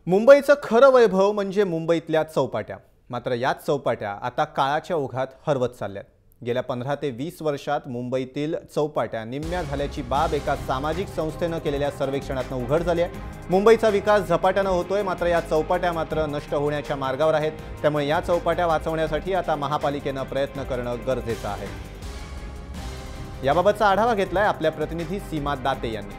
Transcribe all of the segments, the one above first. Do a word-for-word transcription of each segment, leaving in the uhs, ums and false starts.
मुंबईचं खरं वैभव म्हणजे मुंबईतल्या चौपाट्या। मात्र याच चौपाट्या आता काळाच्या ओघात हरवत चालल्यात। गेल्या पंधरा ते वीस वर्षात मुंबईतील चौपाट्या निम्म्या झाल्याची बाब एका सामाजिक संस्थेने केलेल्या सर्वेक्षणातून उघड झाली आहे। मुंबईचा विकास झपाट्याने होतोय, मात्र या चौपाट्या मात्र नष्ट होण्याच्या मार्गावर आहेत। त्यामुळे या चौपाट्या वाचवण्यासाठी आता महापालिकेने प्रयत्न करणं गरजेचं आहे। याबाबतचा आढावा घेतलाय आपल्या प्रतिनिधी सीमा दाते यांनी।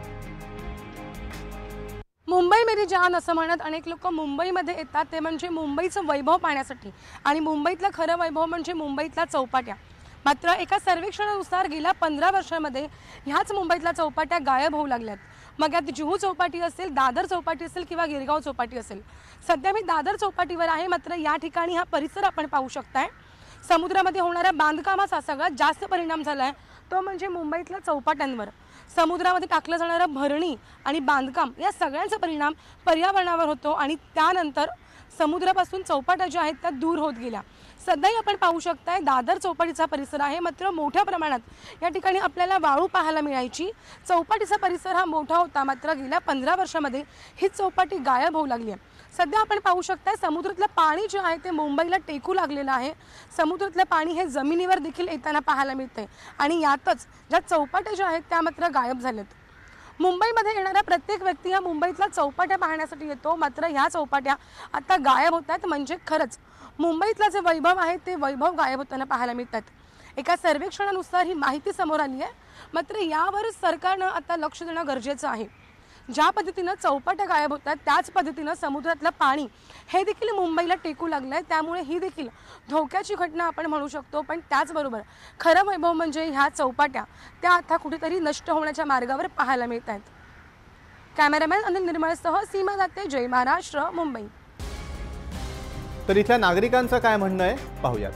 मुंबई मेरी जान असं म्हणत अनेक लोक मुंबईमध्ये येतात, ते म्हणजे मुंबईचं वैभव पाहण्यासाठी। आणि मुंबईतलं खरं वैभव म्हणजे मुंबईतल्या चौपाट्या। मात्र एका सर्वेक्षणानुसार गेल्या पंधरा वर्षांमध्ये ह्याच मुंबईतल्या चौपाट्या गायब होऊ लागल्यात। मग यात जुहू चौपाटी असेल, दादर चौपाटी असेल किंवा गिरगाव चौपाटी असेल। सध्या मी दादर चौपाटीवर आहे, मात्र या ठिकाणी हा परिसर आपण पाहू शकताय। समुद्रामध्ये होणाऱ्या बांधकामाचा सगळ्यात जास्त परिणाम झालाय तो म्हणजे मुंबईतल्या चौपाट्यांवर। समुद्रामध्ये टाकलं जाणारं भरणी आणि बांधकाम या सगळ्यांचा परिणाम पर्यावरणावर होतो आणि त्यानंतर समुद्रापासून चौपाट्या ज्या आहेत त्या दूर होत गेल्या। सध्याही आपण पाहू शकताय दादर चौपाटीचा परिसर आहे, मात्र मोठ्या प्रमाणात या ठिकाणी आपल्याला वाळू पाहायला मिळायची। चौपाटीचा परिसर हा मोठा होता, मात्र गेल्या पंधरा वर्षांमध्ये ही चौपाटी गायब होऊ लागली आहे। सध्या आपण पाहू शकताय समुद्रातलं पाणी जे आहे ते मुंबईला टेकू लागलेलं आहे। समुद्रातलं पाणी हे जमिनीवर देखील येताना पाहायला मिळतंय आणि यातच ज्या चौपाट्या ज्या आहेत त्या मात्र गायब झाल्यात। मुंबईमध्ये येणारा प्रत्येक व्यक्ती हा मुंबईतल्या चौपाट्या पाहण्यासाठी येतो, मात्र ह्या चौपाट्या आता गायब होतात। म्हणजे खरंच मुंबईतलं जे वैभव आहे ते वैभव गायब होताना पाहायला मिळतात। एका सर्वेक्षणानुसार ही माहिती समोर आली आहे, मात्र यावर सरकारनं आता लक्ष देणं गरजेचं आहे। ज्या पद्धतीनं चौपाट्या गायब होतात त्याच पद्धतीनं समुद्रातलं पाणी हे देखील मुंबईला टेकू लागलंय। त्यामुळे ही देखील धोक्याची घटना आपण म्हणू शकतो। पण त्याचबरोबर खरं वैभव म्हणजे ह्या चौपाट्या त्या आता कुठेतरी नष्ट होण्याच्या मार्गावर पाहायला मिळत आहेत। कॅमेरामॅन अनिल निर्मळसह सीमा दाते, जय महाराष्ट्र, मुंबई। तर इथल्या नागरिकांचं काय म्हणणं आहे पाहूयात।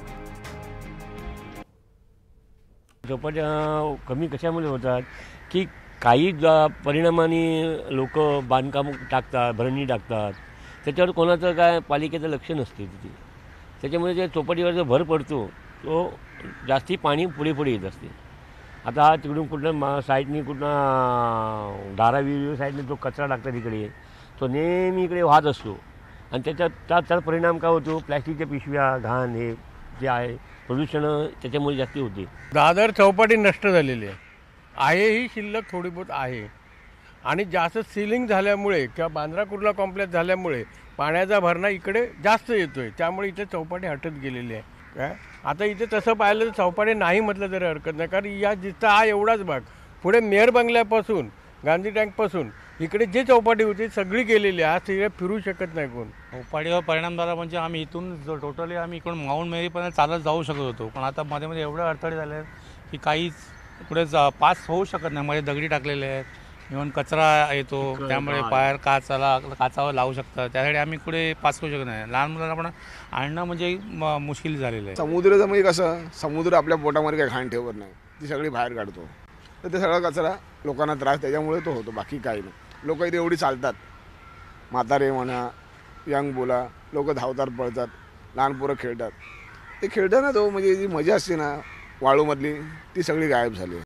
चौपाट्या कमी कशामुळे होतात की काही परिणामाने लोक बांधकाम टाकतात, भरणी टाकतात, त्याच्यावर कोणाचं काय पालिकेचं लक्ष नसते तिथे। त्याच्यामुळे जे चौपाटीवर जो भर पडतो तो जास्ती पाणी पुढे पुढे येत असते। आता हा तिकडून कुठल्या मा साईडनी कुठला धारावी साईडने जो कचरा टाकतात इकडे तो नेहमी इकडे वाहत असतो आणि त्याच्यात त्याचा परिणाम काय होतो, प्लॅस्टिकच्या पिशव्या, घाण हे जे आहे प्रदूषण त्याच्यामुळे जास्ती होते। दादर चौपाटी नष्ट झालेली आहे आहे ही शिल्लक थोडी बहुत आहे आणि जास्त सिलिंग झाल्यामुळे किंवा बांद्रा कुर्ला कॉम्प्लेक्स झाल्यामुळे पाण्याचा भरणा इकडे जास्त येतोय, त्यामुळे इथे चौपाटी हटत गेलेली आहे। काय आता इथे तसं पाहिलं तर चौपाटी नाही म्हटलं तरी हरकत नाही, कारण या जिथं हा एवढाच भाग पुढे मेयर बंगल्यापासून गांधी टँकपासून इकडे जे चौपाटी होती सगळी गेलेली आहे। आज तिकडे फिरू शकत नाही कोण। चौपाटीवर परिणाम झाला म्हणजे आम्ही इथून जो टोटली आम्ही इकडून माऊंट मेरीपर्यंत चालत जाऊ शकत होतो, पण आता मध्ये मध्ये एवढे अडथळे झाले की काहीच पुढे पास होऊ शकत नाही। मध्ये दगडी टाकलेले आहेत, इव्हन कचरा येतो त्यामुळे पायर काचाला काचावर लावू शकतात, त्यासाठी आम्ही पुढे पास होऊ शकत नाही। लहान मुलांना पण आणणं म्हणजे मुश्किल झालेलं आहे। समुद्राचं म्हणजे कसं, समुद्र आपल्या पोटामध्ये काही घाण ठेवत नाही, ती सगळी बाहेर काढतो, तर ते सगळा कचरा लोकांना त्रास त्याच्यामुळे तो होतो, बाकी काही नाही। लोक इथे एवढी चालतात, म्हातारे म्हणा, यंग बोला, लोक धावतात पळतात, लहान पोरं खेळतात, ते खेळताना तो म्हणजे जी मजा असते ना वाळूमधली ती सगळी गायब झाली।